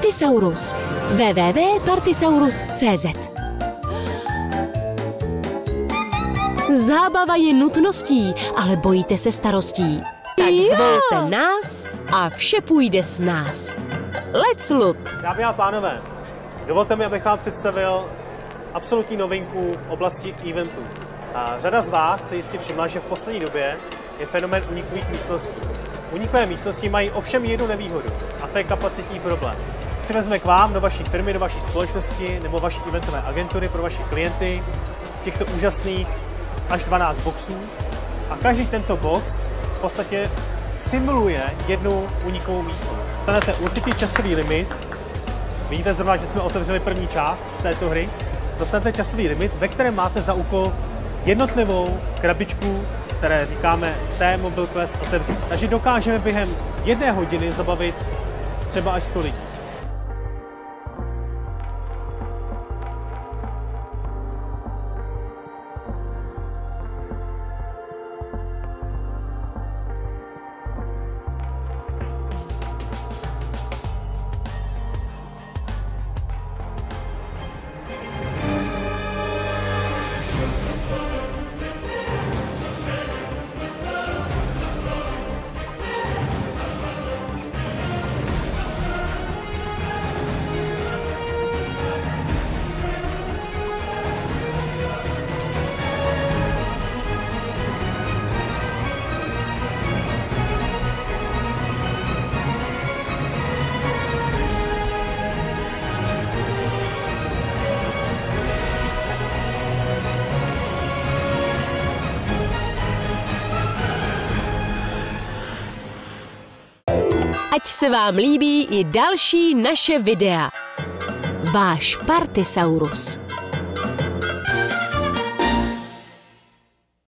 Partisaurus. www.partisaurus.cz. Zábava je nutností, ale bojíte se starostí. Tak zvolte nás a vše půjde s nás. Let's look! Dámy a pánové, dovolte mi, abych vám představil absolutní novinku v oblasti eventů. Řada z vás si jistě všimla, že v poslední době je fenomén unikových místností. Unikové místnosti mají ovšem jednu nevýhodu, a to je kapacitní problém. Přivezme k vám do vaší firmy, do vaší společnosti nebo vaší eventové agentury pro vaše klienty těchto úžasných až 12 boxů a každý tento box v podstatě simuluje jednu unikovou místnost. Dostanete určitý časový limit. Vidíte zrovna, že jsme otevřeli první část této hry. Dostanete časový limit, ve kterém máte za úkol jednotlivou krabičku, které říkáme T-Mobile Quest otevřít. Takže dokážeme během 1 hodiny zabavit třeba až 100 lidí. Ať se vám líbí i další naše videa. Váš Partisaurus.